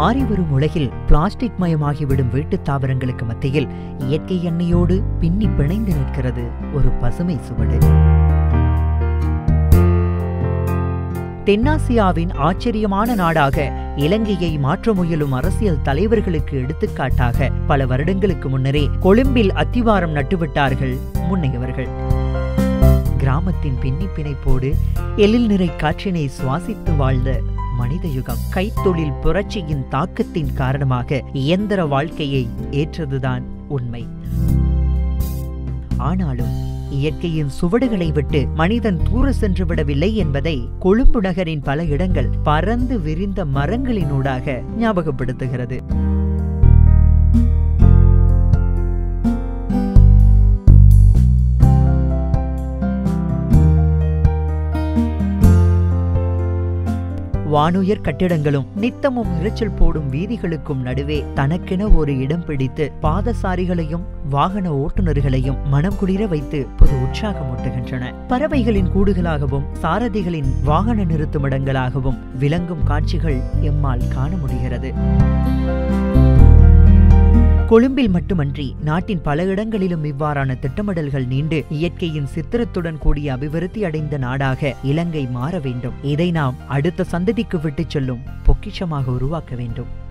மாறிவரும் உலகில் பிளாஸ்டிக் மயமாகிவிடும் வீட்டுத் தாவரங்களுக்கு மத்தியில் இயற்கை எண்ணெயோடு பின்னி பிணைந்து நிற்கிறது ஒரு பசுமை சுவடு. தென்னாசியாவின் ஆச்சரியமான நாடாக இலங்கையை மாற்ற முயலும் அரசியல் தலைவர்களுக்கு எடுத்துக்காட்டாக பல வருடங்களுக்கு முன்னரே கொழும்பில் அத்திவாரம் நட்டுவிட்டார்கள் முன்னையவர்கள். கிராமத்தின் பின்னி பிணைப்போடு எழில் நிறை காற்றினை சுவாசித்து வாழ்ந்த மனித யுகம் கைத்தொழில் புரட்சியின் தாக்கத்தின் காரணமாக இயந்திர வாழ்க்கையை ஏற்றதுதான் உண்மை. ஆனாலும் இயற்கையின் சுவடுகளை விட்டு மனிதன் தூர சென்று விடவில்லை என்பதை கொழும்பு நகரின் பல இடங்கள் பறந்து விரிந்த மரங்களினூடாக ஞாபகப்படுத்துகிறது. வானுயர் கட்டிடங்களும் நித்தமும் இரைச்சல் போடும் வீதிகளுக்கும் நடுவே தனக்கென ஒரு இடம் பிடித்து பாதசாரிகளையும் வாகன ஓட்டுநர்களையும் மனம் குளிர வைத்து புது உற்சாகமூட்டுகின்றன. பறவைகளின் கூடுகளாகவும் சாரதிகளின் வாகன நிறுத்துமிடங்களாகவும் விளங்கும் காட்சிகள் எம்மால் காண முடிகிறது. கொழும்பில் மட்டுமன்றி நாட்டின் பல இடங்களிலும் இவ்வாறான திட்டமிடல்கள் நீண்டு இயற்கையின் சித்திரத்துடன் கூடிய அபிவிருத்தி அடைந்த நாடாக இலங்கை மாற வேண்டும். இதை நாம் அடுத்த சந்ததிக்கு விட்டுச் செல்லும் பொக்கிஷமாக உருவாக்க வேண்டும்.